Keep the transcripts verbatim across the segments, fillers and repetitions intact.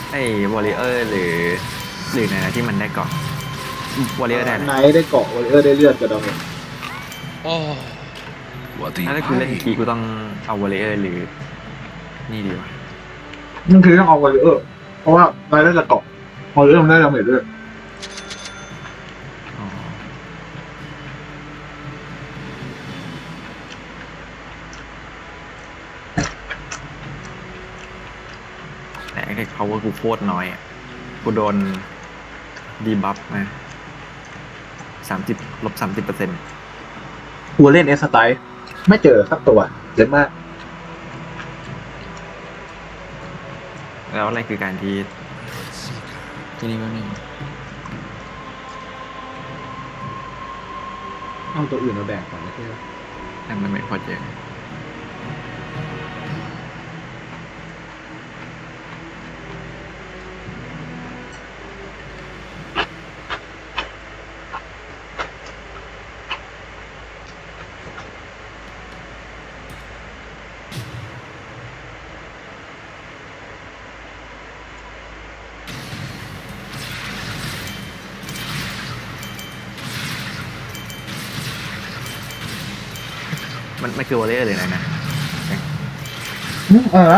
ไอ้วอลเลเยอร์หรือหรือไหนนะที่มันได้เกาะวอลเลเยอร์ได้ไนท์ได้เกาะวอลเลเยอร์ได้เลือดกับดาเมจโอ้ถ้ากูเล่นทีกูต้องเอาวอลเลเยอร์หรือนี่ดีวะนั่นคือต้องเอาวอลเลเยอร์เพราะว่าไนท์ได้จะเกาะวอลเลเยอร์มันได้ดาเมจด้วยแต่ไอ้ power กูโคตรน้อยอ่ะกูโดนดีบัฟมาสามสิบลบสามสิบเปอร์เซ็นต์กูเล่นเอสไตล์ไม่เจอสักตัวเยอะมากแล้วอะไรคือการที่ที่นี่ก็นี่เอาตัวอื่นมาแบ่งก่อนนะเพื่อนแต่มันไม่พอเจอมันมันคือวอลเลย์เลยนะนะเออ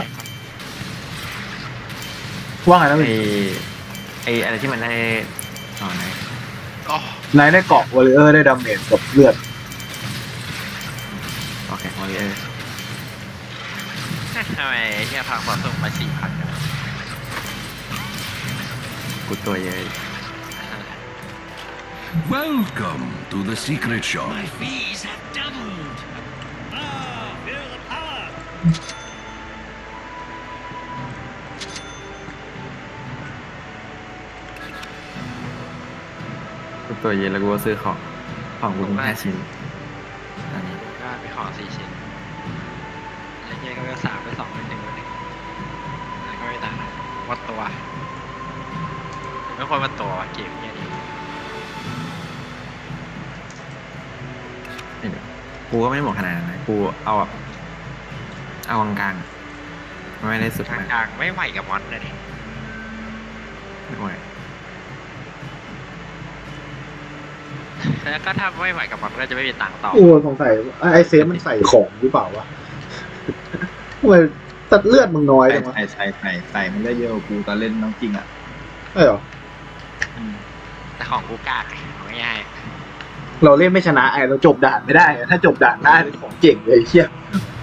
ว่าไงนะไอไออะไรที่มันได้อ๋อไหนไนท์ได้เกาะวอลเลเยอร์ได้ดาเมจกับเลือดโอเควอลเลย์ทำไมเฮียพังความส่งมาสี่พันกันกูตัวเยอะ Welcome to the secret shop. My fees have doubled. Ah, feel the power. กูตัวเยอะแล้วกูก็ซื้อของของกูมีห้าชิ้นอันนี้ก็มีของสี่ชิ้นแล้วเฮียก็สามไปสองไปหนึ่งไปหนึ่งแล้วก็ไม่ต่างหมดตัวไม่ควรมาตัวเกมเนี้ยดิกูก็ไม่ได้หมดขนาดนั้นนะกูเอาแบบเอากลางๆไม่ได้สุดกลางๆไม่ไหวกับมอนเลยดิไม่ไหวแล้วก็ถ้าไม่ไหวกับมอนก็จะไม่มีตังค์ต่อโอ้สงสัยไอเซฟมันใส่ของหรือเปล่าวะทำไมตัดเลือดมึงน้อยจังวะใส่ใส่ใส่ใส่มันได้เยอะกูตอนเล่นน้องจริงอ่ะใช่หรอแต่ของกูกากง่ายเราเล่นไม่ชนะไอเราจบด่านไม่ได้ถ้าจบด่านได้เป็นของเจ๋งเลยเชี่ย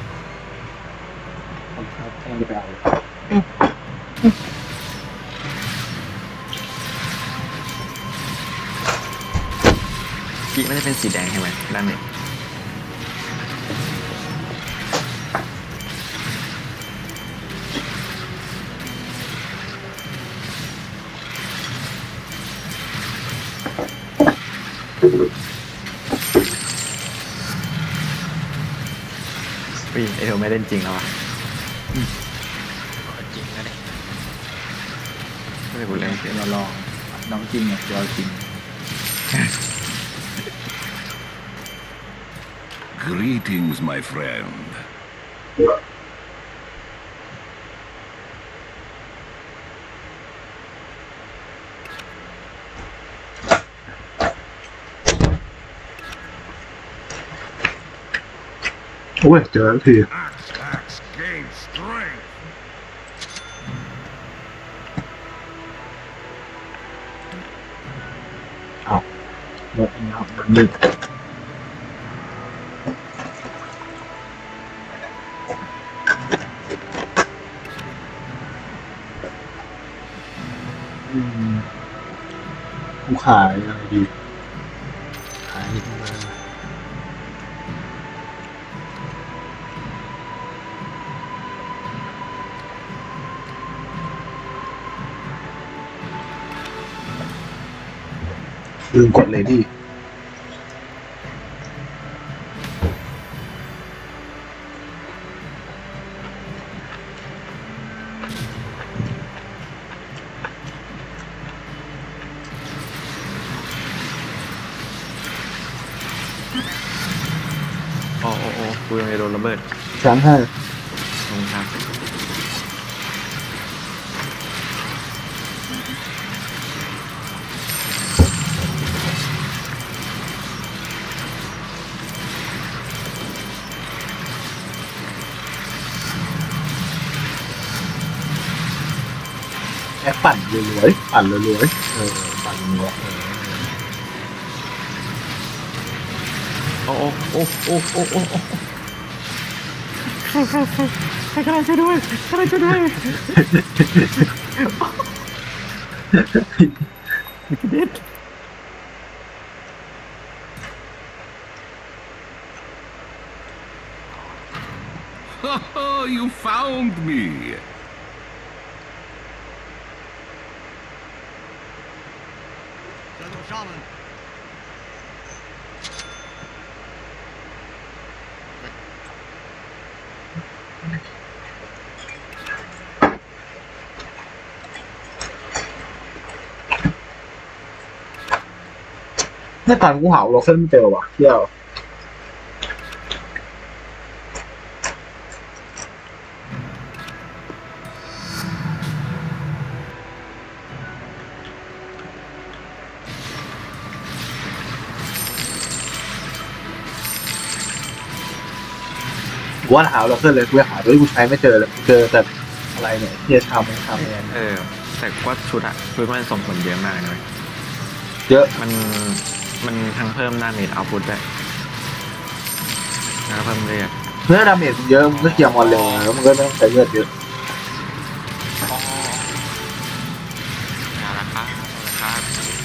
กีมันจะเป็นสีแดงใช่ไหมด้านนี้ไอเธอไม่เล่นจริงแล้วอ่ะจริงนะเนี่ยไม่ได้พูดเล่นเสียเราลองน้องจริงเนี่ยเราจริง Greetings, my friend. Oh, wait, they're out here. Axe, axe, gain strength. เอาหมดแล้วหนึ่งกูขายอะไรดีขายที่มาลืมกดเลยดิโอ้โอ้โอ้กูยังไม่โดนระเบิดชั้นให้ลงครับอคปั่นรวยๆปั่นรวยๆเออปั่นรวยโอ้โอ้โอ้โอ้โอ้โอ้ใครใครใครใครใครช่วยด้วยใครช่วยด้วยเด็ด Oh, you found me. Shadow Shaman. ในตอนกูหาโลเคชั่นไม่เจอว่ะเที่ยวกูว่าหาโลเคชั่นเลยกูหาด้วยกูใช้ไม่เจอเลยเจอแต่อะไรเนี่ยเที่ยทำไม่ทำเองเออแต่ว่าชุดอะชุดมันส่งผลเยอะมากเลยเยอะมันมันทั้งเพิ่มดาเมจเอาพุทด้วยแล้วก็เพิ่มเลือดเนื้อดาเมจมันเยอะมันก็เคลียร์มอนเร็วแล้วมันก็ไม่ต้องใช้เลือดเยอะอ๋อเอาละครับเอาละครับ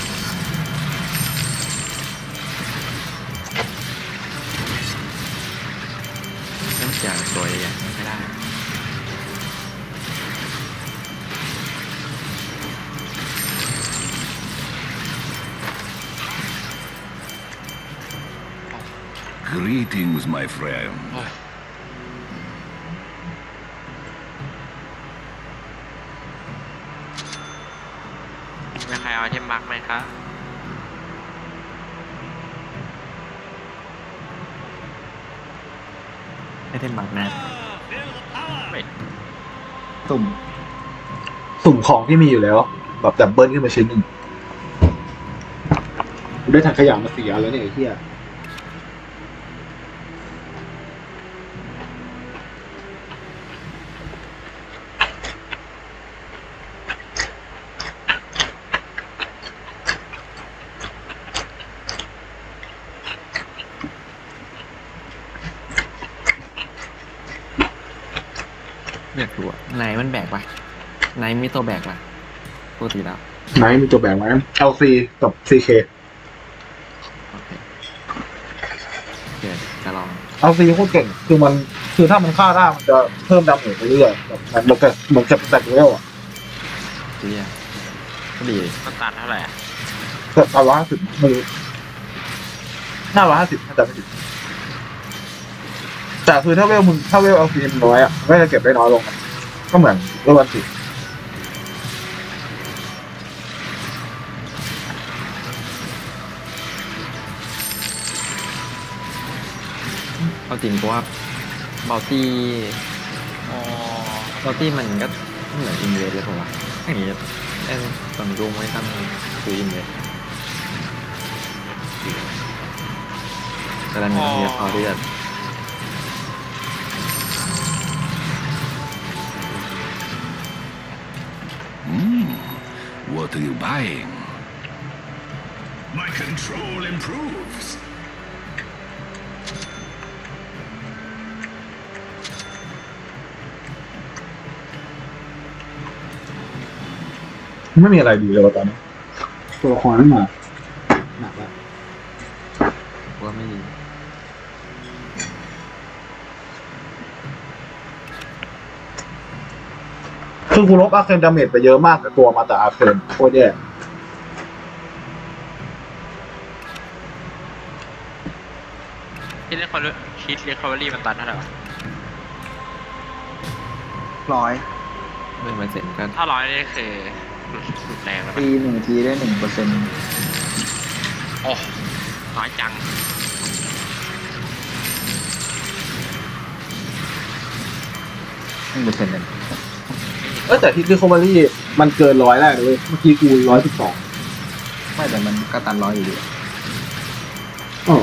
นั่นเสียงตัวใหญ่ไม่ได้ Greetings, my friend. โอ้ยมีใครเอาไอเทมมาร์กไหมครับไม่ได้บักแน่ Ah, feel the power. ไม่ตุ่มสุ่มของที่มีอยู่แล้วแบบดับเบิลขึ้นมาชิ้นหนึ่งกูได้ถังขยะมาสี่อันแล้วเนี่ยไอ้เหี้ยอยากรู้อะไหนมันแบกปะไหนมีตัวแบกปะปกติแล้วไหนมีตัวแบ่งไว้ แอล ซี กับ ซี เคโอเคเดี๋ยวจะลองแอล ซี โคตรเก่งคือมันคือถ้ามันฆ่าได้มันจะเพิ่มดาเมจไปเรื่อยๆแบบมันมันจะเหมือนกับแตกเลเวลอ่ะดีอ่ะก็ดีมันตันเท่าไหร่อะก็เอาร้อยห้าสิบไม่รู้หน้าร้อยห้าสิบถ้าจำไม่ผิดแต่คือถ้าเวลมึงถ้าเวล แอล ซี มันน้อยอ่ะมันก็จะเก็บได้น้อยลงอะก็เหมือนเวลวันสิเอาจริงเพราะว่าบอลตี้อ๋อบอลตี้มันก็เหมือนอินเวสเลยผมว่าอย่างนี้เอ้ตอนดูไม่ทำคืออินเวสแต่ละหนึ่งเดียวพอเลือด Hmm. What are you buying? My control improves. ไม่มีอะไรดีเลยว่ะตอนนี้ตัวละครไม่มาหนักแล้วว่าไม่ดีคือกูลบอาร์เคนดาเมจไปเยอะมากแต่ตัวมาแต่อาร์เคนโคตรแย่คิดเรียกคอร์คิดเรียกคอร์รี่มันตันเท่าไหร่วะร้อยไม่มาเสร็จก็ถ้าร้อยนี่คือหลุดแรงแล้วปะตีหนึ่งทีได้หนึ่งเปอร์เซ็นต์โอ้น้อยจังหนึ่งเปอร์เซ็นต์เลยเออแต่ที่ที่คอมบารี่มันเกินร้อยได้เลยเมื่อกี้กูร้อยสิบสองไม่แต่มันก็ตันร้อยอยู่ดีอ๋อ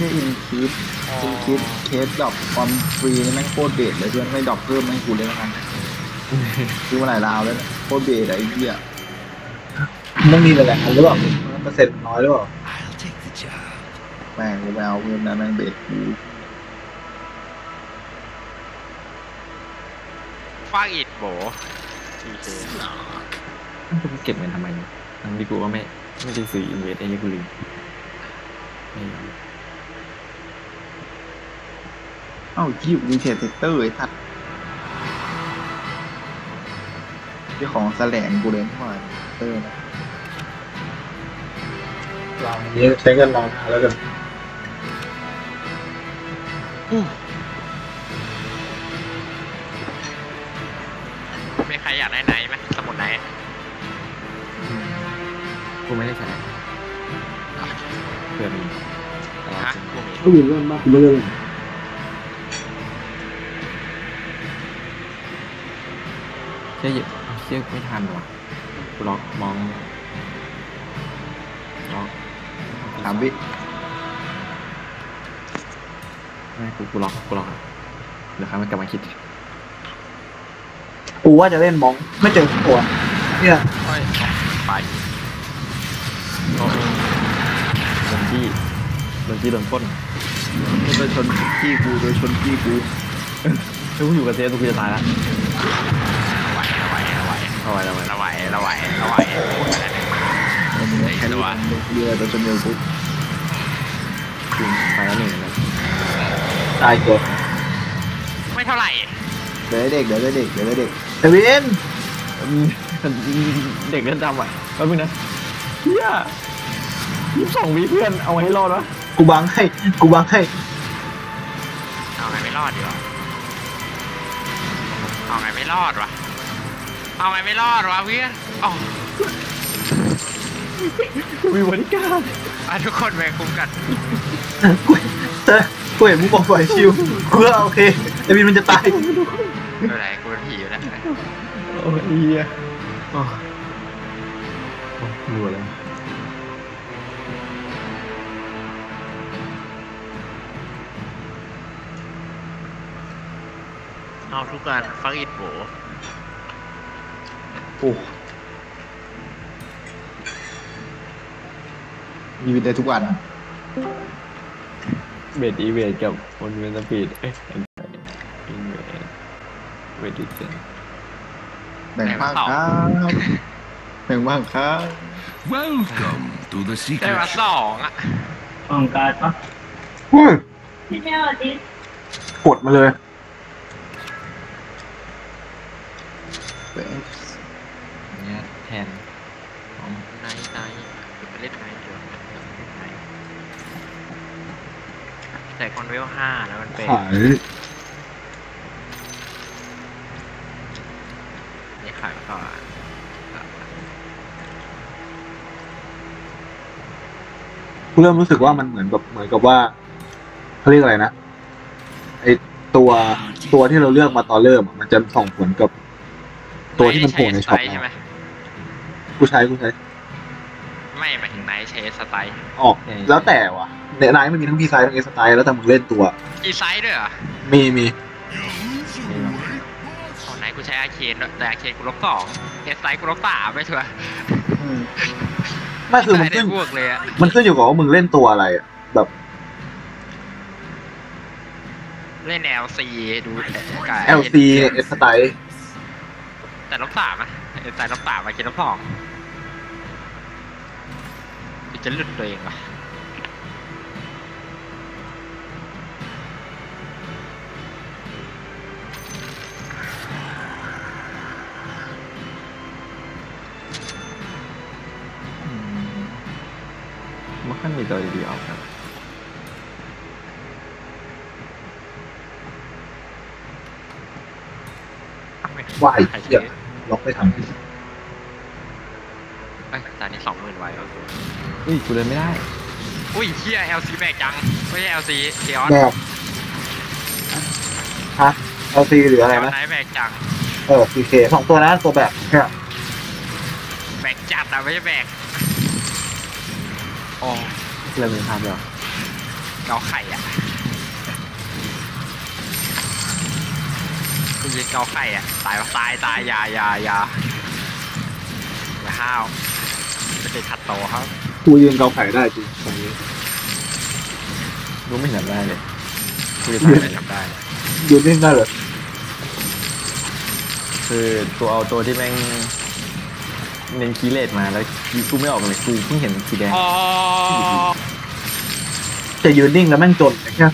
ที่อินคิดอินคิดเคสดรอปความฟรีนี่แม่งโคตรเบสเลยเพื่อนไม่ดรอปเพิ่มไม่กูเลยละกันซื้อมาหลายราวแล้วเนี่ยโคตรเบสอะไอ้เหี้ยมันมีหลายๆอันหรือเปล่าเปอร์เซ็นต์น้อยหรือเปล่า I'll take the job. แม่งกูไปเอาเพิ่มนะแม่งเบสกูฟากอิดโบทีเคกูเก็บเงินทำไมเนี่ยทั้งที่กูก็ไม่ไม่ได้ซื้ออินเวสไอ้ยี่กูลืมไม่เอาเอ้าคิวดีเทสเซกเตอร์ไอ้สัตว์ที่ของแสลงกูเลยไม่ว่าเตอร์นะเราอันนี้ใช้เงินรอนานแล้วกันมีใครอยากได้ไหนไหมสมุดไหนกูไม่ได้ใช้เพื่อนมีแต่เราฮะซื้อกูมีก็มีเรื่องมากเรื่องเชี่ยเอาเชี่ยไม่ทันว่ะกูล็อกมองล็อกถามวิไม่กูกูล็อกกูล็อกเดี๋ยวครั้งมันกลับมาคิดกูว่าจะเล่นมองไม่เจอตัวเนี่ยโอ้ยไปโดนที่โดนที่โดนปล้นโดยชนพี่กูโดยชนพี่กูถ้ากูอยู่กับเจ๊กูจะตายละไหวเราไหวเราไหวเอาไว้เอาไว้เราไหวเราไหวเราไหวแค่นี้เรือโดยชนเดียวกูจริงไปแล้วหนึ่งเลยตายตัวไม่เท่าไหร่เดี๋ยวเด็กเดี๋ยวเด็กเดี๋ยวเด็กเอวินเด็กเล่นจำอ่ะแป๊บนึงนะเฮียยี่สิบสองวิเพื่อนเอาไว้ให้รอดวะกูบังให้กูบังให้เอาไงไม่รอดดีวะเอาไงไม่รอดวะเอาไงไม่รอดวะเพื่อนอ๋อวิวบริการอ่ะทุกคนไปคุ้มกันกูเธอกูเห็นมึงบอกปล่อยชิวกูก็โอเคเอวินมันจะตายไม่เป็นไรกูเป็นผีอยู่แล้วโอ้ยเฮียโอ้โอ้รัวเลยเอาทุกการฟังอิดโบโอ้มีวินได้ทุกวันเบดอีเวดกับคนเวนสปีดเอ้ยอินเวดเวดิเซนแบ่งภาคครับแบ่งภาคครับ Welcome to the ได้ secret. มาสองอ่ะต้องการปะอุ้ยพี่แมวดิกดมาเลยเว้ยเนี้ยแทนของไนท์ไนท์ไปเล่นไนท์เดี๋ยวเล่นไนท์แต่คอนเวลห้าแล้วมันเป็นขายนี่ขายมาก่อนกูเริ่มรู้สึกว่ามันเหมือนแบบเหมือนกับว่าเขาเรียกอะไรนะไอตัวตัวที่เราเลือกมาตอนเริ่มอะมันจะส่งผลกับตัวที่มันโผล่ในช็อปไนท์ใช่ไหมนะกูใช้กูใช้ไม่หมายถึงไนท์ใช้สไตล์ออกแล้วแต่ว่ะในไนท์มันมีทั้งพีไซด์ทั้งเอสไตล์แล้วแต่มึงเล่นตัวอีไซด์ด้วยเหรอมีมีของไนท์กูใช้อาร์เคนด้วยแต่อาร์เคนกูลบสองเอสไซด์กูลบสามไม่ชัวร์ไม่คือมันได้ขึ้นบวกเลยอะมันขึ้นอยู่กับว่ามึงเล่นตัวอะไรอะแบบเล่นแอลซีดูกับแอล ซี เอสไตล์แต่ลบสามอะเอสไซด์ลบสามอาร์เคนลบสองจะหลุดตัวเองวะมันขั้นมีตัวดีๆออกครับว่าไอ้ใครเหี้ซื้ยอล็อกไม่ทันเอ้ยตอนนี้สองหมื่นไว้เอาตัวอุ้ยกูเดินไม่ได้อุ้ยเฮีย แอล ซี แบกจัง ไม่ใช่ แอล ซี เทียร์แบบฮะ แอล ซี หรืออะไรนะไหนแบกจังเออ พี เค สองตัวนั้นตัวแบบเนี่ยแบกจัดอะไม่ใช่แบกอ๋อเริ่มมีภาพแล้วเกาไข่อ่ะกูยืนเกาไข่อ่ะตายวะตายตายอยาอยาอยาอย่าห้าวไม่ได้ขัดโตครับกูยืนเกาไข่ได้จริงตรงนี้รู้ไม่เห็นได้เลยคือไม่ทำได้ยืนนิ่งได้เลยคือตัวเอาตัวที่แม่งเน้นคีย์เลสมาแล้วคีย์กูไม่ออกเลยกูเพิ่งเห็นสีแดงอ๋อจะยืนนิ่งแล้วแม่งจนแค่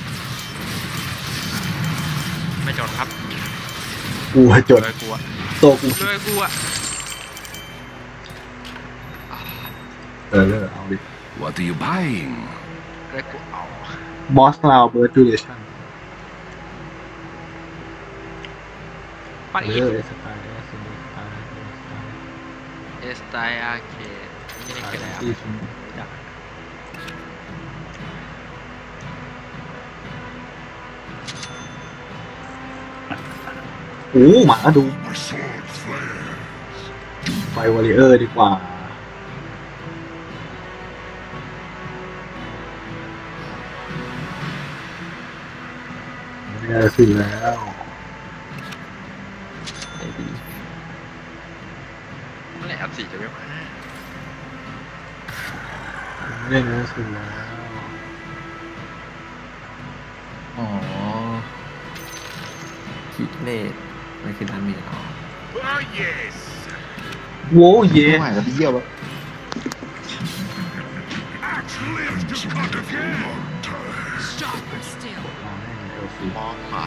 ไม่จนครับกูอะจนเลยกูอะตัวกูเลยกูอะเออเลิกเอาดิ What are you buying? เลยกูเอาบอสลาวเบิร์ดดูเรชั่นปักเออีกอสไตล์สไตล์สไตล์เอสไตล์อาร์เคดนี่นี่คืออะไรครับที่สุดรู้จักโอ้หมาดูไฟวอริเออร์ดีกว่าไม่ได้สิแล้วไอ้ดีเมื่อไหร่อัพสี่จะไม่มาไม่ได้นะสิแล้วอ๋อคีย์เลสมันคือดาเมจเหรอ Oh, yes. โว้เย่ไม่หายกับพี่เยี่ยวแล้ว Live to cut again. Stop still. มองเหรอ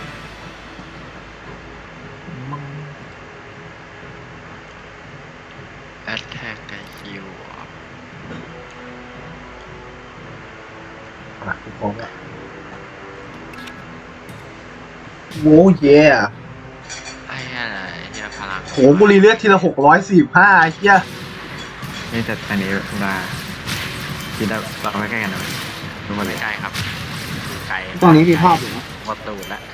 แอตแทกไกคิวอ่ะอ่ะกูพร้อมละโว้เย่ไอ้อะไรเนี่ยพลังโหบุรีเลือดทีละหกร้อยสี่สิบห้าไอ้เหี้ยนี่แต่อันนี้ธรรมดาคิดว่าเราใกล้ๆกันหน่อยรู้มาเลยใกล้ครับอยู่ไกลตอนนี้มีภาพอยู่นะวัดตูดแล้ว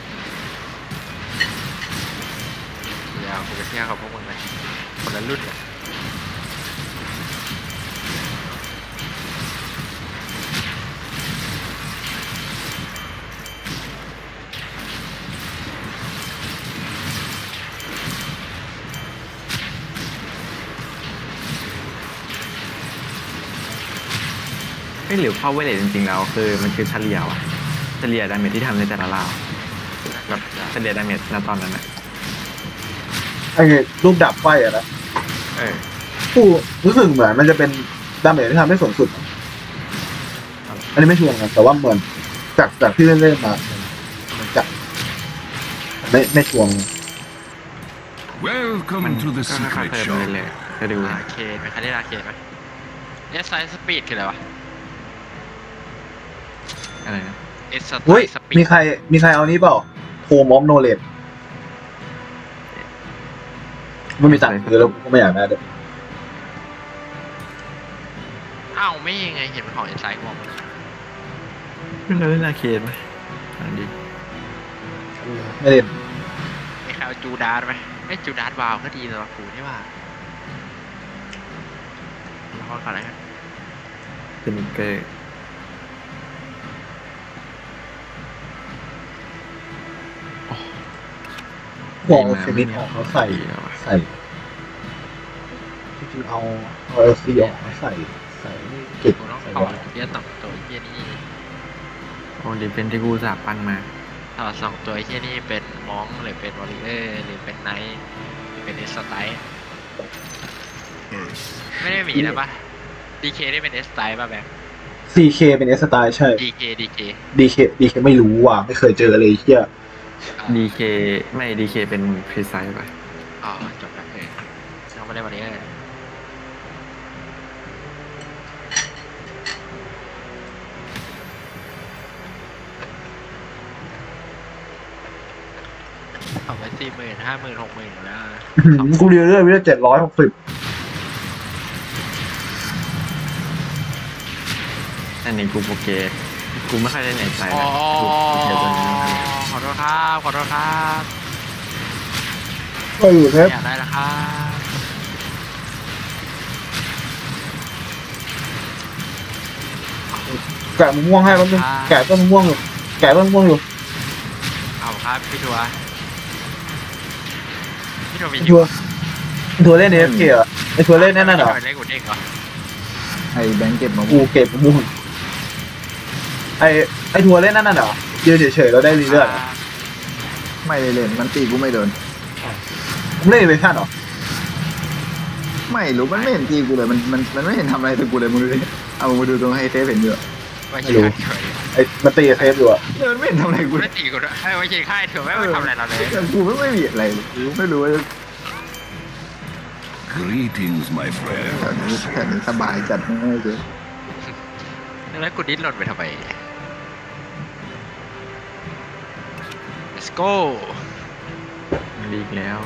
เดี๋ยวกูไปเที่ยวกับพวกมึงเลยคนละรุ่นเลยไม่หรือเข้าเวทจริงๆแล้วคือมันคือเฉลี่ยว่ะเฉลี่ยดาเมจที่ทำในแต่ละราวแบบเฉลี่ยดาเมจณตอนนั้นน่ะไอ้รูปดับไฟอะนะเออกูรู้สึกเหมือนมันจะเป็นดาเมจที่ทำได้สูงสุด อันนี้ไม่ชัวร์นะแต่ว่าเหมือนจากจากที่เล่นๆมามันจะไม่ไม่ชัวร์ Welcome มัน to the ก็ค่อย secret ๆเพิ่ม shop. เรื่อยๆจะดูอาร์เคดไหมใครเล่นอาร์เคดไหมเอสไซสปีดคืออะไรวะอะไรนะเอสไซเฮ้ยสปีมีดใครมีใครเอานี้เปล่าโทมอฟโนเลดไม่มีตังค์ซื้อแล้วก็ไม่อยากได้ด้วยอ้าวไม่ยังไงเห็นเป็นของเอสไซมองเราเล่นอาร์เคดไหมอันดีไม่เล่นมีใครเอาจูดาร์ไหมไม่จูดาร์วาวก็ดีสำหรับกูนี่ว่าลองก่อนนะครับเป็นนิกเกอร์บอกเอาเซมิทออกเขาใส่ใส่จริงๆเอาเอาเอลซีออกเขาใส่ใส่เก็บกูต้องใส่ถอไว้ดเยี่ยสองตัวเยี่ยนี่โอ้ดีเป็นที่กูสาบปั้นมาถอดสองตัวเยี่ยนี่เป็นมองหรือเป็นวอลเลเยอร์หรือเป็นไนท์หรือเป็นเอสไตล์ไม่ได้มีนะปะดีเคได้เป็นเอสไตล์ป่ะแบงค์ซีเคเป็นเอสไตล์ใช่ดีเคดีเคดีเคดีเคไม่รู้ว่ะไม่เคยเจอเลยเฮียดีเคไม่ดีเคเป็นพรีไซส์ไปอ๋อจบแล้วเออยังไม่ได้วอลเลเยอร์เอาไว้สี่หมื่นห้าหมื่นหกหมื่นแล้วกูเรียนเรื่องวิทยาเจ็ดร้อยหกสิบอันนี้กูโปรเกตกูไม่ค่อยได้ไหนใจอ๋เลอยกูเจอตัวนี้ขอโทษครับขอโทษครับก็อยู่ครับอยากได้แล้วครับแกะมะม่วงให้แป๊บนึงแกะต้นมะม่วงอยู่แกะต้นมะม่วงอยู่เอาครับพี่ทัวร์พี่ทัวร์มีไอ้ทัวร์ไอ้ทัวร์เล่นเอฟเคอ่ะไอ้ทัวร์เล่นนั่นน่ะเหรอเล่นกูเด้งเหรอไอ้แบงค์เก็บมากูเก็บมะม่วงไอ้ไอ้ทัวร์เล่นนั่นน่ะเหรอยืนเฉยๆแล้วได้รีเลือดเหรอไม่ได้เล่นมันตีกูไม่โดนมึงเล่นเวอร์ชันเหรอไม่รู้มันไม่เห็นตีกูเลยมันมันมันไม่เห็นทำอะไรตัวกูเลยมึงดูดิเอามาดูตรงไฮเทสเห็นเยอะไม่ใช่ค่ายเถอะไอ้มันตีเซฟอยู่อ่ะเดินไม่เห็นทำอะไรกูกูเลไม่ยตีกูด้วยไอ้ไม่ใช่ค่ายเถอะไม่ไม่ทำอะไรเราเลยแต่กูไม่ไม่มีอะไรเลยกูไม่รู้ว่า Greetings, my แถ friend. วนี้แถวนี้สบายจัดง่ายเลยแล้วกูดิ้นหล่นไปทำไม let's go ลีกแล้ว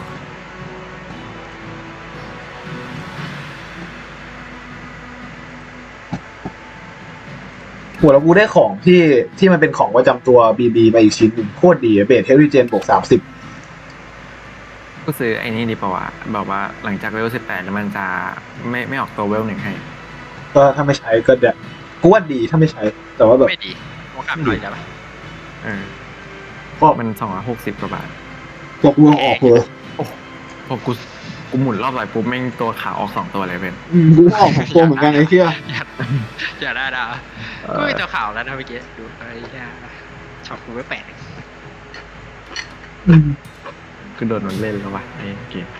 หัวแล้วกูได้ของที่ที่มันเป็นของประจำตัวบีบีมาอีกชิ้นหนึ่งโคตรดีอะเบสเทลวิเจนบวกสามสิบก็ซื้อไอ้นี่ดีป่าวะบอกว่าหลังจากเวลสิบแปดแล้วมันจะไม่ไม่ออกตัวเวลหนึ่งให้ก็ถ้าไม่ใช้ก็เดี๋ยวกูว่าดีถ้าไม่ใช้ แต่ว่าแบบไม่ดีวงกลับหน่อยได้ปะเออก็มันสองร้อยหกสิบกว่าบาทตัวกูเอาออกเลยพอกูกูหมุนรอบไหลปุ๊บแม่งตัวขาวออกสองตัวเลยเป็นอืมกูเอาออกของตัวเหมือนกันไอ้เหี้ยอย่าอย่าได้นะกูมีตัวขาวแล้วนะเมื่อกี้ดูไอ้เหี้ยชอบกูไม่แปลกอืมคือโดนมันเล่นแล้ววะไอ้เกม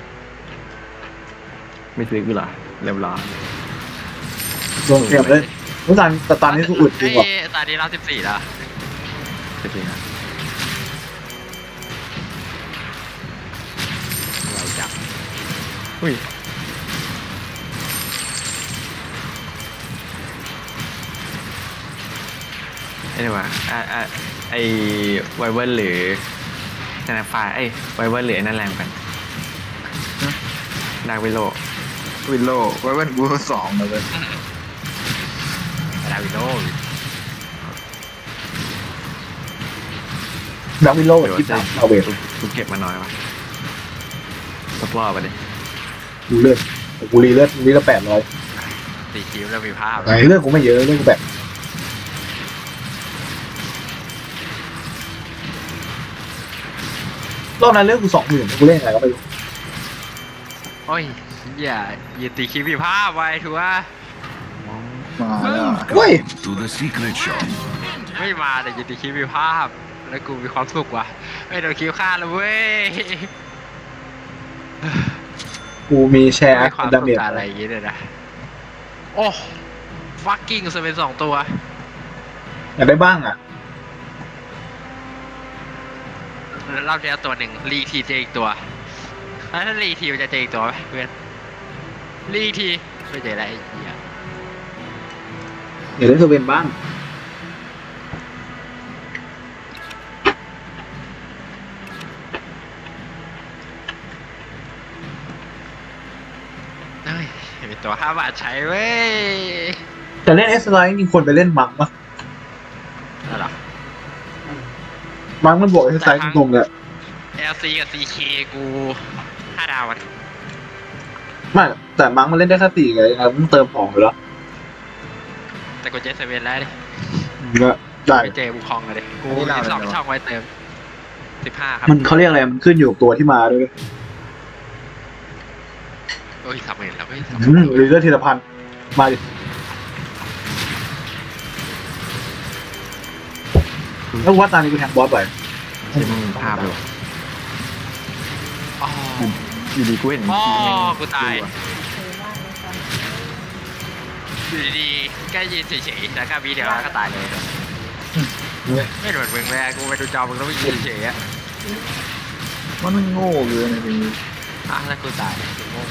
ไม่ซื้อกูเหรอเรียบร้อยโดนเก็บเลยเมื่อตอนแต่ตอนนี้กูอุดจริงว่ะไอ้ตอนนี้เราสิบสี่แล้วจะจริงนะไวจังอุ้ยไอ้นี่วะอ่ะอ่ะไอ้ไวเวิร์หรือธนาคารไอ้ไวเวิร์หรือไอ้นั่นแรงกันดาร์กวิโลวินโลไว้เว้นกูสองมาเลยดาวิโนดับวิโลกับที่สามเอาเวทกูเก็บมาน้อยวะสักรอบไปดิกูเลือดกูรีเลือดรีละแปดร้อยสีคิ้วแล้วมีภาพไอ้เลือดกูไม่เยอะเลือดกูแบบรอบนั้นเลือดกูสองหมื่นกูเล่นอะไรก็ไม่รู้โอ้ยอย่าอย่าตีคิ้วมีภาพไว้ถือว่ามาแล้วเฮ้ย To the secret shop. ไม่มาแต่อย่าตีคิ้วมีภาพแล้วกูมีความสุขว่ะไม่โดนคิ้วฆ่าแล้วเว้ยกูมีแชร์ไม่ความดาสุเมขจอะไรอย่างเงี้ยเลยนะโอ้ฟักกิ้งสเปนสองตัวอยากได้บ้างอ่ะรอบนี้เอาตัวหนึ่งรีทีเจออีกตัวแล้วถ้ารีทีมันจะเจออีกตัวไหมเพื่อนรีทีไม่เจออะไรไอ้เหี้ยอยากได้เธอเป็นบ้างเฮ้ยเป็นตัวห้าบาทใช้เว้ยแต่เล่นเอสไลท์มีคนไปเล่นมังปะนั่นหรอมังมันบวกเอสไลท์ตรงๆเลยแอล ซี กับ ซี เค กูห้าดาวอ่ะไม่แต่มังมันเล่นได้แค่สี่ไงนะมันเติมของไปแล้วแต่กูเจอเซเว่นแล้วดิก็ได้ไปเจอบุคองเลยดิกูมีสองช่องไว้เติมสิบห้าครับมันเขาเรียกอะไรมันขึ้นอยู่กับตัวที่มาด้วยโอ้ยสามหมื่นแล้วเว้ยอืมรีเลือดทีละพันมาดิแล้วว่าตอนนี้กูแทงบอสไปที่มึงภาพเลยอ๋ออยู่ดีกูเห็นอ๋อแม่งกูตายอยู่ดีๆแค่ยืนเฉยๆแล้วก็วีเดียวแล้วก็ตายเลยไม่เหมือนมึงเลยกูไปดูจอมึงแล้วไม่ยืนเฉยๆอ่ะมันมันโง่เกินนะพี่อ่ะแล้วกูตายกูโง่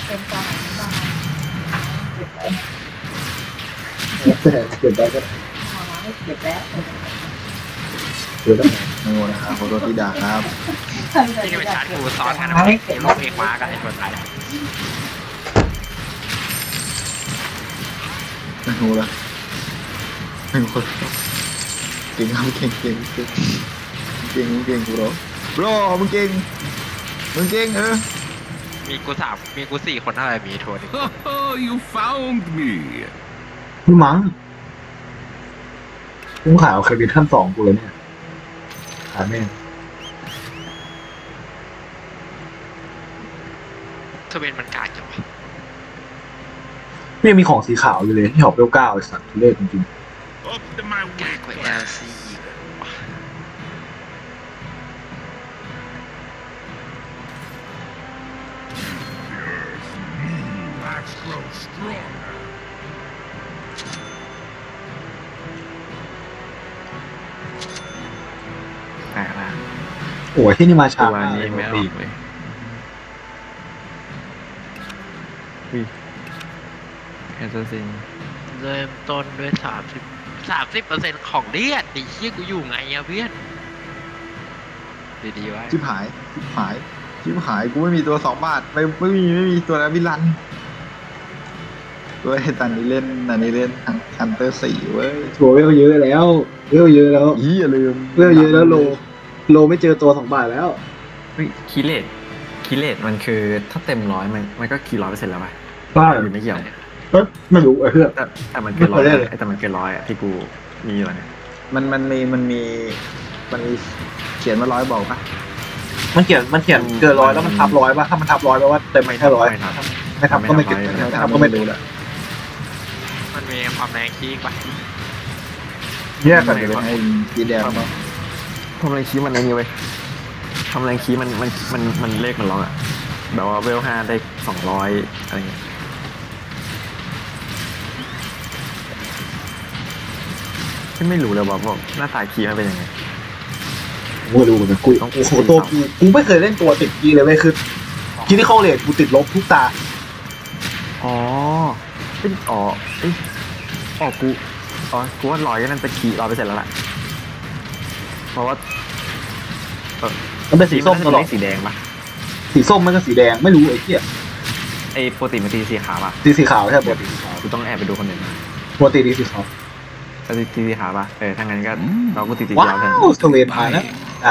เก็บได้ก็เก็บได้เก็บได้โง่นะครับขอโทษที่ด่าครับที่นี่เป็นชาร์จกูซ้อนกันนะไอ้โลกเอกมากับไอ้ตัวตายไม่รู้ละไม่รู้ละเก่งครับเก่งเก่งเก่งเก่งเก่งกูเหรอโบรมึงเก่งมึงเก่งเออมีกูสามมีกูสี่คนเท่าไหร่มีทัวร์หนึ่ง Oh, you found me. พี่มังกูขายเอาเครดิตขั้นสองกูเลยเนี่ยขายแม่งเทเวนมันกากจังวะไม่ยังมีของสีขาวอยู่เลยที่หอบเบลเก้าไอ้สัตว์ทุเรศจริง Up to my กากกว่า weak แอล class. ซีอีกว่ะ Let's grow stronger. แปลกละๆโอ้ยที่นี่มาช้าตัวมากเลนี้ยไม่อปีอกเลยวิแอสซัสซินเริ่มต้นด้วยสามสิบสามสิบเปอร์เซ็นต์ของเลือดดิเชี่ยกูอยู่ไงอะเพื่อนดีๆไว้ชิบหายชิบหายชิบหายกูไม่มีตัวสองบาทไม่ไม่มีไม่มีตัวแล้ววิลันด้วยตอนนี้เล่นตอนนี้เล่นฮันเตอร์สี่เว้ยโหเวลเยอะแล้วเวลเยอะแล้วอีอย่าลืมเวลเยอะแล้วโลโลไม่เจอตัวสองบาทแล้ววิคิเลตคิเลตมันคือถ้าเต็มร้อยมันมันก็กี่ร้อยเปอร์เซ็นต์แล้วป่ะบ้าหรือไม่เกี่ยวก็ไม่รู้ไอ้เพื่อนแต่แต่มันเกินร้อยไม่เคยได้เลยแต่มันเกินร้อยอะที่กูมีอยู่เนี่ยมันมันมีมันมีมันมีเขียนมาร้อยบอกปะมันเขียนมันเขียนเกินร้อยแล้วมันทับร้อยป่ะถ้ามันทับร้อยแปลว่าเต็มไม่แค่ร้อยไม่ทับไม่ทับก็ไม่เก็บไม่ไม่ทับทับก็ไม่รู้แหละมันมีความแรงคีกว่ะแยกกันเลยไอ้ยีแดงเนาะทำแรงคีมันไอ้นี่เว้ยทำแรงคีมันมันมันมันเลขมันล็อกอะแบบว่าเวลห้าได้สองร้อยอะไรเงี้ยไม่รู้เลยว่าว่าหน้าตาคีมันเป็นยังไงไม่รู้เหมือนกันกูโอ้โหตัวกูกูไม่เคยเล่นตัวติดกีเลยเว้ยคือกีที่เข้าเลทกูติดลบทุกตาอ๋อเป็นอ๋อเอ้ยอ๋อกูอ๋อกูว่าร้อยก็นั่นจะคีร้อยไปเสร็จแล้วล่ะเพราะว่าเออมันเป็นสีส้มตลอดสีแดงปะสีส้มมันก็สีแดงไม่รู้ไอ้เหี้ยไอ้โปรตีนมันตีสีขาวปะสีสีขาวใช่ปกติสีขาวกูต้องแอบไปดูคนอื่นมาปกติดีสีขาวถ้าตีสีขาวปะเออถ้างั้นก็อืมเราก็ตีสีว้าขาวแทนวสเวนมานะอ่า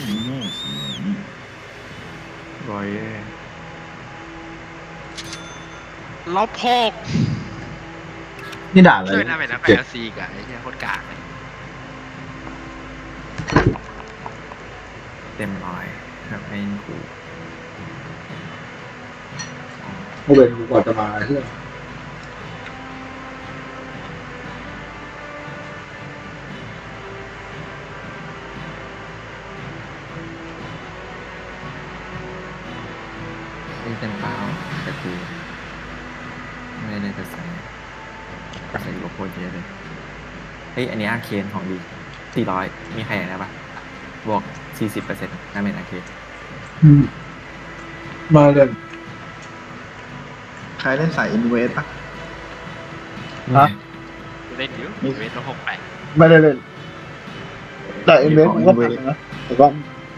ร้อยลบหกนี่ด่าอะไรช่วยหน้าเป็นนักแอเจ็ดลซีกับไอ้เหี้ยโคตรกากเลยเต็มร้อยครับไอ้กูโมเบนกูกว่าจะมาเพื่อนไอ้เต็มเปล่าแต่กูไม่ได้จะใส่ใส่โลโก้เยอะเลยเฮ้ยอันนี้อาร์เคนของดีสี่ร้อยมีใครอยากได้ปะบวกสี่สิบเปอร์เซ็นต์น่าเป็นอาร์เคนมาเล่นใครเล่นสายอินเวสปะฮะเล่นอยู่เวทลบหกแปดไม่ได้เล่นแต่เอ็นเวสมันก็ผ่านนะแต่ว่า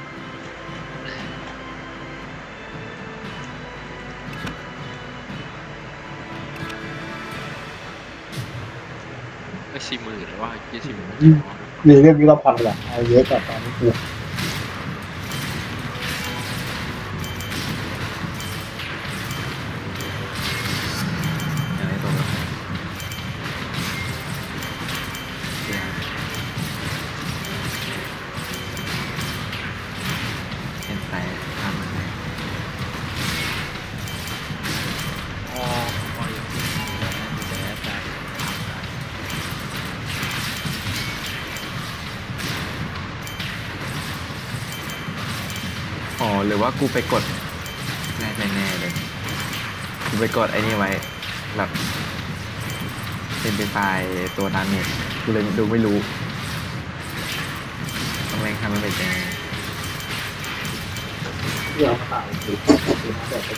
ไอ้สี่หมื่นหรือว่ายี่สิบหมื่นมีเรื่องนี้เราพันแหละเอาเยอะกว่าตอนนี้กูอะไรตัวละเห็นไปทำอะไรอ๋อพออยู่แต่แต่อ๋อหรือว่ากูไปกดแน่แน่ๆเลยกูไปกดไอ้นี่ไว้แบบเป็นไฟล์ตัวดาเมจกูเลยดูไม่รู้ต้องแรงทำมันเป็นยังไงเรื่องต่างๆคือคือมาแบบ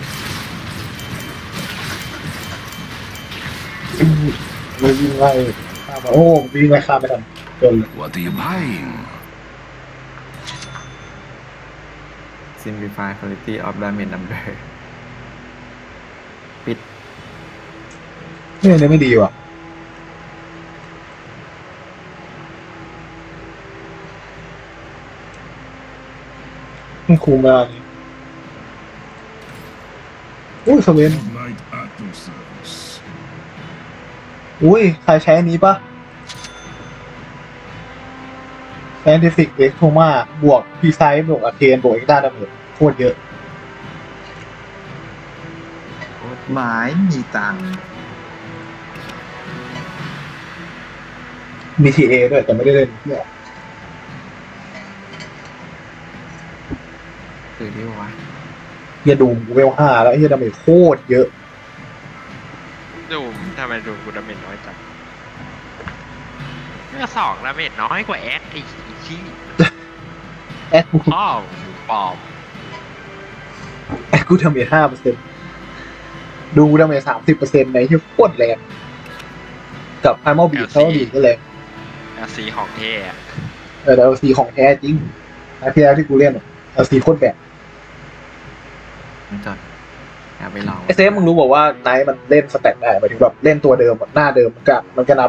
เลยวิ่งไล่ข้ามมาโอ้วิ่งไล่ข้ามไปทันจน What are you buying? simplify quality of damage number ปิดเนี่ยเนี่ยไม่ดีว่ะไม่คุ้มแล้วนี่อุ้ยสเวน Light at your service. อุ้ยใครใช้อันนี้ปะแอนติฟิกเอ็กโทมาบวกพีไซส์บวกอาเคนบวกเอ็กต้าดาเมจโคตรเยอะหมายมีตังค์มีทีเอด้วยแต่ไม่ได้เล่นเพื่อคือที่วะเฮียดูมกูเวลห้าแล้วเฮียดาเมจโคตรเยอะดูทำไมดูกูดาเมจน้อยจังเมื่อสองดาเมจน้อยกว่าแอดไอ้ชี้แอดกูพ่อปอบแอดกูดาเมจห้าเปอร์เซ็นต์ดูดาเมจสามสิบเปอร์เซ็นต์ในที่โคตรแรงกับไพมอลบีดเขาบีดก็แรงสีของเท่อะเออแต่เอาสีของแท้จริงนะที่แล้วที่กูเล่นเอาสีโคตรแบบมันจอดอยากไปลองไอเซฟมึงรู้บอกว่าไนท์มันเล่นสแตทได้หมายถึงแบบเล่นตัวเดิมหน้าเดิมมันก็มันก็นับ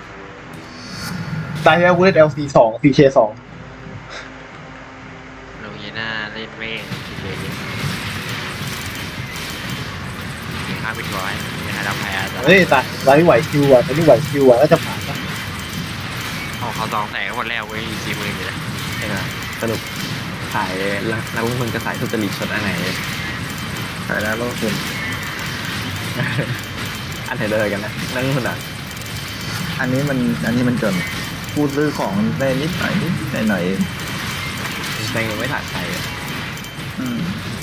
ตายแล้วกูเล่น แอล ซี สอง ซี เค สองลุงยีน่าเล่นเมฆคิดเลยยิงห้าเป็นร้อยเป็นฮาดาแพ้แต่เฮ้ยตายตายนี่ไหวคิวอ่ะตายนี่ไหวคิวอ่ะแล้วจะผ่านปะของเขาสองแสนหมดแล้วเว้ยสี่หมื่นเลยใช่ไหมสรุปขายแล้วแล้วมึงจะขายทุจริตชดอันไหนขายแล้วโลกคุณอันไหนเลยกันนะนั่งคุณอ่ะอันนี้มันอันนี้มันจนพูดซื้อของได้นิดหน่อยนิดหน่อยหน่อยแซงยังไม่ถัดใครอ่ะอืม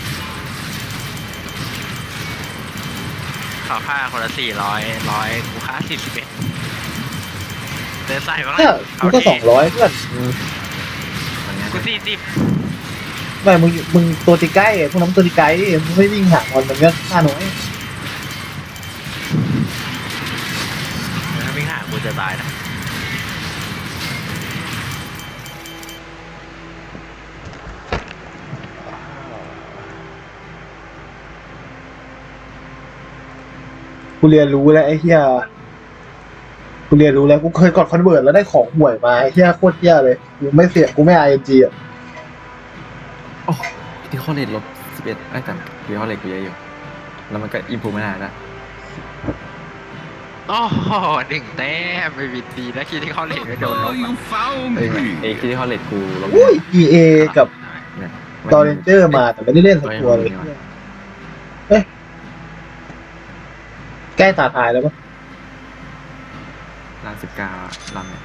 เขาค่าคนละสี่ร้อยร้อยกูค่าสี่สิบเอ็ดเดินใส่มาเนี่ยกูก็สองร้อยเพื่อนมันงั้นกูสี่สิบไม่มึงมึงตัวตีใกล้พวกน้ำตัวตีไกลมึงไม่วิ่งหามันมันก็ค่าน้อยถ้าไม่ห่างกูจะตายนะกูเรียนรู้แล้วไอ้เหี้ยกูเรียนรู้แล้วกูเคยกดคอนเวิร์ตแล้วได้ของห่วยมาไอ้เหี้ยโคตรเหี้ยเลยกูไม่เสียกูไม่ ไอ เอ็น จี อ่ะโอ้ที่ข้อเลทลบสิบเอ็ดไอ้แต่ที่ข้อเลทกูเยอะอยู่แล้วมันก็อิมพูไม่ได้นะโอ้โหหนึ่งแต้มไปบิดดีแล้วคิดที่เขาเล่นไม่โดนล Oh, บ you found เอ้ย me. ไอ้ที่ข้อเลทกูลบอุ้ย อี เอ กับเนี่ยดอเรนเจอร์มาแต่ไม่ได้เล่นสักตัวเลยเอ๊ะใกล้ตาทายแล้วปะร้านสิบเก้าลำเนี่ย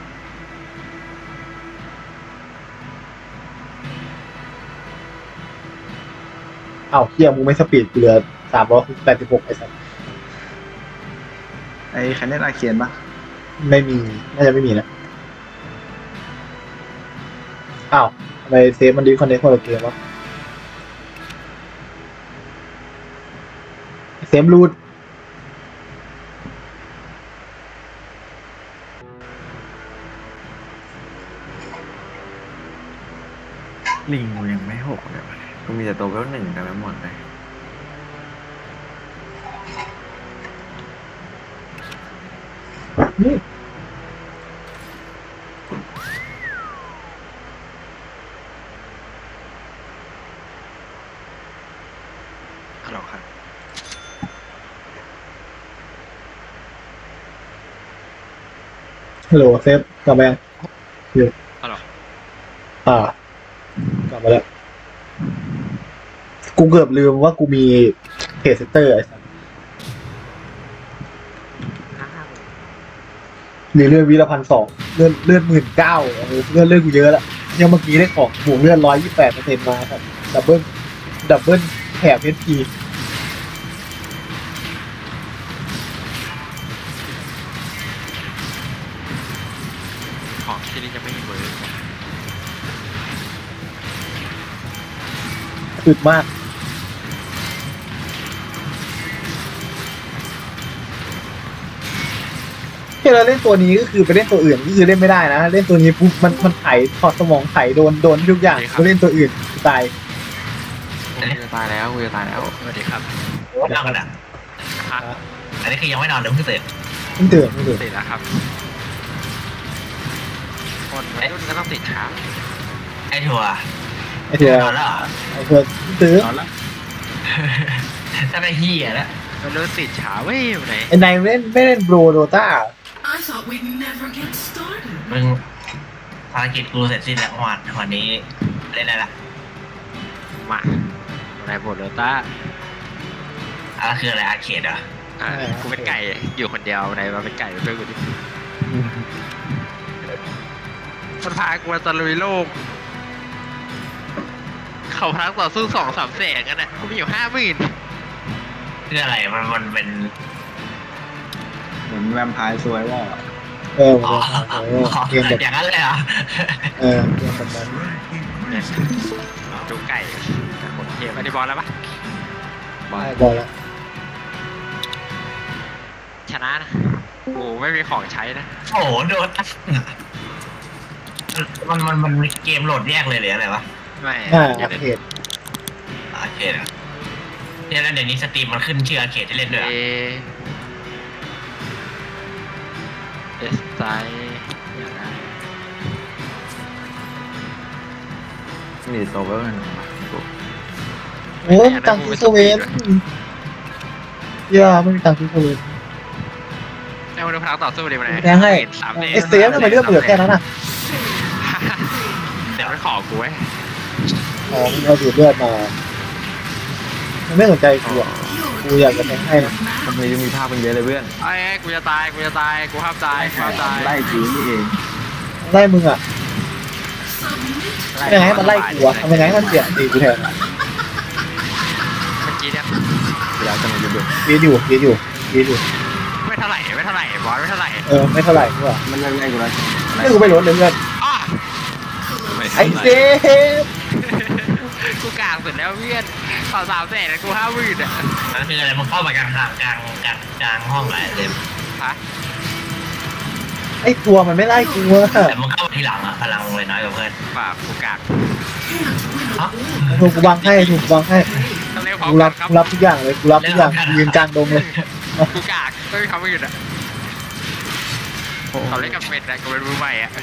อ้าวเฮียมึงไม่สปีดเหลือสามร้อยแปดสิบหกไอ้สัสไอ้คันเนตอาเคียนปะไม่มีน่าจะไม่มีนะอ้าวทำไมเซฟมันดีคอนเนคคนละเกมวะเซฟรูดลิงกูยังไม่หกเลยวะกูมีแต่ตัวเวลหนึ่งแต่ไม่หมดเลยนี่ฮัลโหลครับฮัลโหลเซฟกลับมายังอยู่ฮัลโหลอ่ากลับมาแล้วกูเกือบลืมว่ากูมีเพจเซนเตอร์ไอ้สัสนี่เลื่อนวิละพันสองเลื่อนเลื่อนหมื่นเก้าเลื่อนเลื่อนกูเยอะแล้วยังเมื่อกี้ได้ของบวกเลื่อนร้อยยี่แปดเปอร์เซ็นต์มาครับดับเบิลดับเบิลแถบเอสพีของที่นี่จะไม่มีเบอร์อึดมากที่เราเล่นตัวนี้ก็คือไปเล่นตัวอื่นก็คือเล่นไม่ได้นะเล่นตัวนี้ปุ๊บมันมันไถถอดสมองไถโดนโดนทุกอย่างไปเล่นตัวอื่นตายกูจะตายแล้วกูจะตายแล้วสวัสดีครับไม่นอนกันอ่ะฮะอันนี้คือยังไม่นอนเดี๋ยวเพิ่งตื่นไม่ตื่นไม่ตื่นติดแล้วครับคนวัยรุ่นก็ต้องติดฉากไอ้ทัวร์ไอ้เถื่อนอนแล้วเหรอไอ้เถื่อนตื่นนอนละถ้าไม่เฮียแล้ววัยรุ่นติดฉากเว้ยอยู่ไหนไอ้นายไม่เล่นไม่เล่นโบรโดต้า I thought we'd never get started. มึงภารกิจกูเสร็จสิ้นแล้ววันวันนี้เล่นได้ละมาในโบโลต้าอะไรคืออะไรอาร์เคดเหรออ่ากูเป็นไก่อยู่คนเดียวในมาเป็นไก่เพื่อนกูดิมันพากูมาตะลุยโลกเขาพักต่อสู้สองสามแสนกันนะกูมีอยู่ห้าหมื่นคืออะไรมันมันเป็นเหมือนแวมไพร์ซวยว่าเอออ๋อเออเกมแบบอย่างนั้นเลยเหรอเออเกมแบบนั้นเนี่ยดูไก่หมดเกมอันนี้บอลแล้วปะบอลบอลแล้วชนะนะโอ้ไม่มีของใช้นะโอ้โหโดนมันมันมันมีเกมโหลดแยกเลยหรืออะไรวะไม่อ่าอย่าอาเล่นเคดอาร์เคดอ่ะเนี่ยแล้วเดี๋ยวนี้สตรีมมันขึ้นชื่ออาร์เคดที่เล่นด้วยเออะเอสไตอย่าได้นี่โซเวอร์มันกูโอ้ยตังค์ซื้อสเวนอย่าไม่มีตังค์ซื้อสเวนเอามาดูพลังต่อสู้ดิมันแทงให้สามเเอสเซฟทำไมเลือกเหลือแค่นั้นอ่ะเดี๋ยวมันขอกูไว้อ๋อมึงเอาดูดเลือดมามันไม่สนใจกูอ่ะกูอยากจะแทงให้ทำไมยังมีภาพมันเยอะเลยเพื่อนไอ้กูจะตายกูจะตายกูห้ามตายกูห้ามตายไล่กูนี่เองไล่มึงอ่ะทำยังไงให้มันไล่กูอ่ะทำยังไงให้มันเสียตีกูแทนเมื่อกี้เนี่ยเวลาจะมาดูดูยืดอยู่ยืดอยู่ยืดอยู่ไม่เท่าไหร่ไม่เท่าไหร่บอสไม่เท่าไหร่เออไม่เท่าไหร่กูอ่ะมันเลิกไล่กูแล้วไม่กูไม่ลดเลยเพื่อนอ้อไอ้เซฟกูกลางสุดแล้วเพื่อนต่อสามแสนกูห้าหมื่นอ่ะนั่นคืออะไรมันเข้ามากลางทางกลางกลางกลางห้องแหละเต็มฮะไอ้ตัวมันไม่ไล่กูอ่ะแต่มันเข้ามาทีหลังอะพลังเลยน้อยกว่าเพื่อนป่ากูกลางฮะถูกกูวางให้ถูกกูวางให้ต้องเรียกพร้อมกูกัรันบครับกูรับทุกอย่างเลยกูรับทุกอย่างกูยืนกลางดงเลยกูกลางไม่มีคำอื่นอ่ะเขาเล่นกับเป็ดนะกูเป็นมือใหม่อ่ะ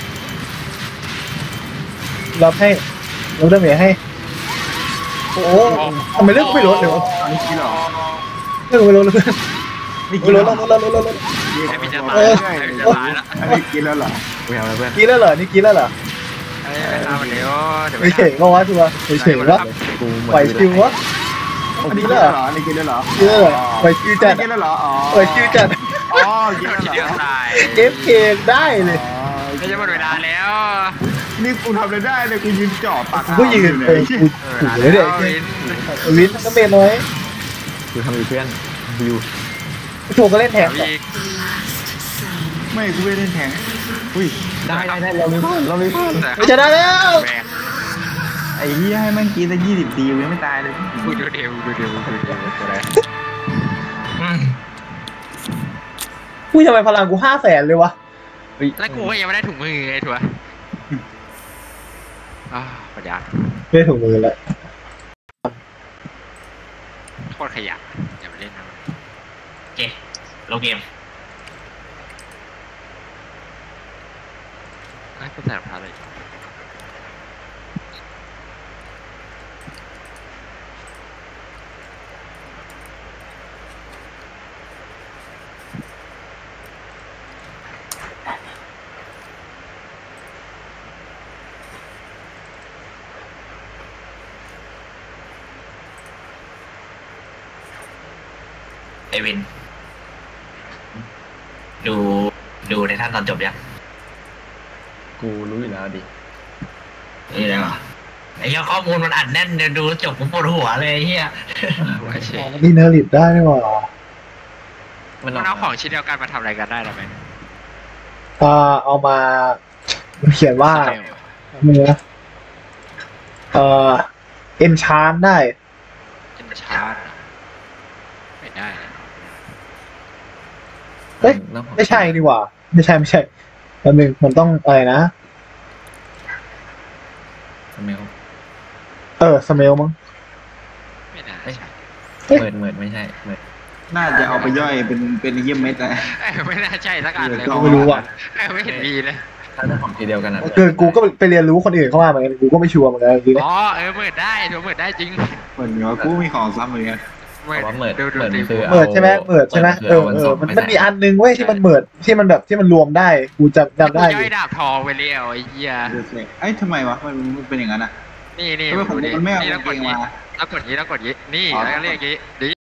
รับให้รับดาเมจให้โอ้โหทำไมเลือกกูไม่ลดเลยวะอันนี้กินหรอเลือกกูไม่ลดเลยนี่ไม่กินลแล้ดวลดลดลดลดไอ้พี่จะตายเออไอ้พี่จะตายแล้วอันนี้กินแล้วเหรอกูเอาแล้วเพื่อนกินแล้วเหรอนี่กินแล้วเหรอไอ้ไม่ทำมันเดี๋ยวเดี๋ยวไม่ไม่เฉยทำเพราะว่าชัวร์เฉยๆวะกูเหมือนไหวชิววะอันนี้กินแล้วเหรออันนี้กินแล้วเหรอเยอะไหวชิวจัดกินแล้วเหรออ๋อไหวชิวจัดอ๋อกินแล้วทีเหรเดียวอตายเอฟเคได้เลยไม่ใช่หมดเวลาแล้วนี่กูทำอะไรได้เลยกูยืนจ่อปากกูก็ยืนเออกูเวถูลากเลแล้ยว เนี่ยวินวินก็เมนน้อยกูทำอีเพื่อนวิวถูกก็เล่นแทนอีกไม่กูไม่ได้แทงอุ้ยได้ได้ได้เราไม่พลาดเราไม่พลาดไม่ชนะแล้วแบกไอ้เหี้ยให้มันกินสักยี่สิบทีกูยังไม่ตายเลยดูเดียวดูเดียวดูเดียวตัวไหนอืมอุ้ยทำไมพลังกูห้าแสนเลยวะแล้วกูก็ยังไม่ได้ถุงมือไอ้ถั่วอ่าปัญญาไม่ถูกมือแล้วโคตรขยะอย่าไปเล่นนะโอเคลงเกมไอ้กูใส่รองเท้าเลยไอวิน ดูดูในท่านตอนจบยังกูรู้อยู่แล้วดินี่แล้วเหรอไอ้เหี้ยข้อมูลมันอัดแน่นเดี๋ยวดูจบผมปวดหัวเลยไอ้เฮียไอ้เชยนี่เนอร์ลิดได้ไหมวะมันมันเอาของชิ้นเดียวกันมาทำอะไรกันได้หรือไม่อ่าเอามาเขียนว่าสเปลเนื้อเอ่อเอนชานได้เป็นชาร์จไม่ได้เฮ้ย ไม่ใช่ดีกว่า ไม่ใช่ไม่ใช่แป๊บนึงมันต้องอะไรนะสเมลเออสเมลมั้งไม่น่าใช่เหมือนเหมือนไม่ใช่เหมือนน่าจะเอาไปย่อยเป็นเป็นเยี่ยมเม็ดอะเอ้ยไม่น่าใช่สักอันเลยเออไม่รู้อ่ะเอ้ยไม่เห็นมีเลยถ้าเป็นของทีเดียวกันนะคือกูก็ไปเรียนรู้คนอื่นเข้ามาเหมือนกันกูก็ไม่ชัวร์เหมือนกันจริงๆนะอ๋อเออเหมือนได้ถือเหมือนได้จริงเหมือนว่ากูมีของซ้ำเหมือนกันมเมิร์ดว่าเหมือนดูดูเหมือนตีคือเมิดใช่ไหมเมิดใช่ไหมเออเออมันมันมีอันนึงเว้ยที่มันเมิดที่มันแบบที่มันรวมได้กูจำจำได้อยู่ย่อยดาบทองไปเรียวไอ้เหี้ยเดือดเลยไอ้ทำไมวะมันมันเป็นอย่างนั้นอ่ะนี่นี่ทำไมผมดูดิมันไม่เอานี่ต้องกดกางเกงนี้มาต้องกดนี้ต้องกดนี้นี่อ๋อแล้วก็เรียกนี้